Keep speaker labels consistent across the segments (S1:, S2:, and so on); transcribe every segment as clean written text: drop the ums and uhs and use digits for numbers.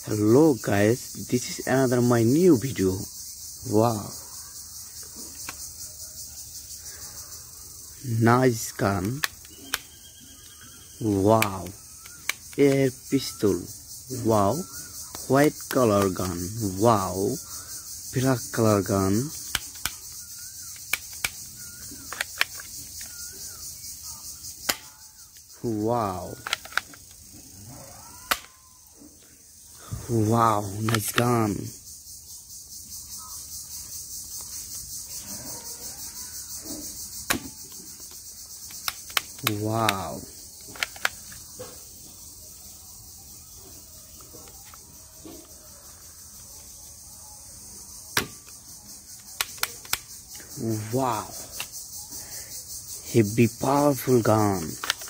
S1: Hello guys, this is another my new video. Wow, nice gun. Wow, air pistol. Wow, white color gun. Wow, black color gun. Wow. Wow, nice gun. Wow. Wow. Heavy powerful gun.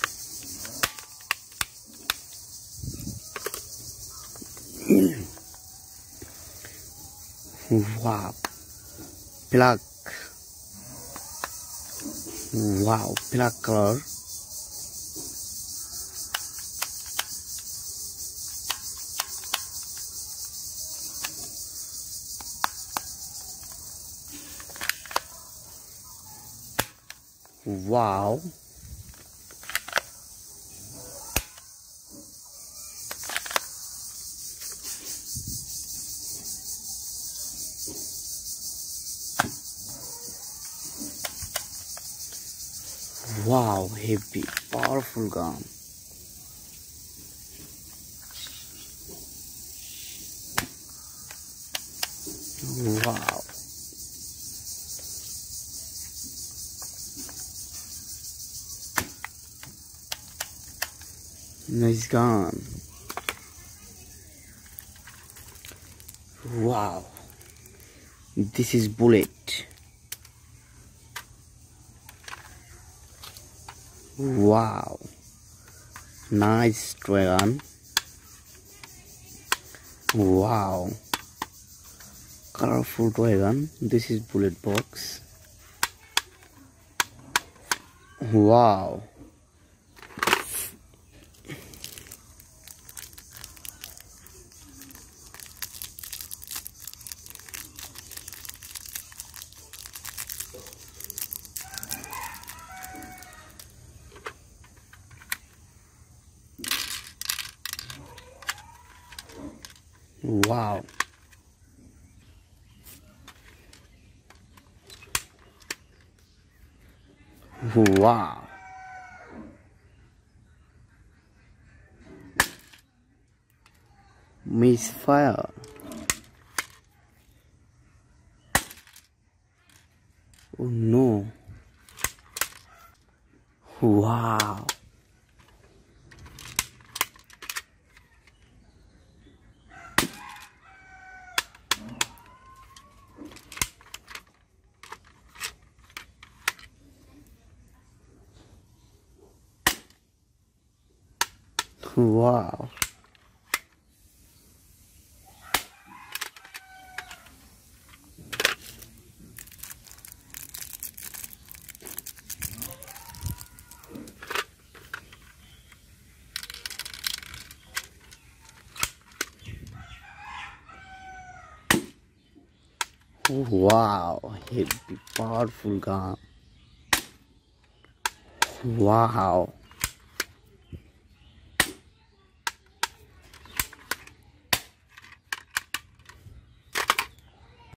S1: Wow, black. Wow, black color. Wow. Wow, heavy, powerful gun. Wow. Nice gun. Wow. This is bullet. Wow, nice dragon. Wow, colorful dragon. This is bullet box. Wow. Wow. Wow. Misfire. Oh no. Wow. Wow. Wow, heavy powerful gun. Wow.